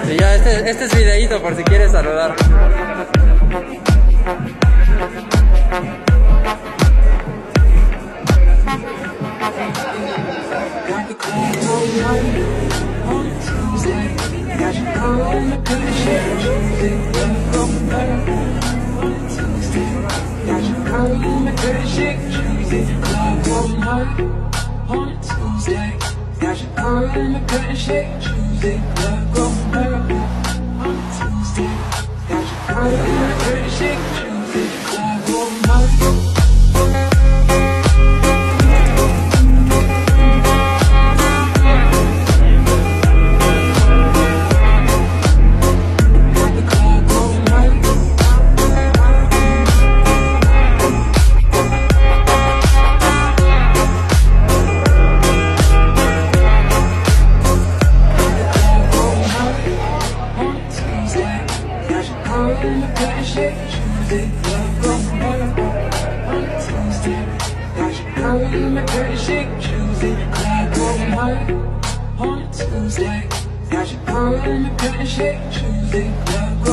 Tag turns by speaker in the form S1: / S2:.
S1: Y ya, este es videíto por si quieres saludar.
S2: On a Tuesday, got your girl in the good shape, Tuesday,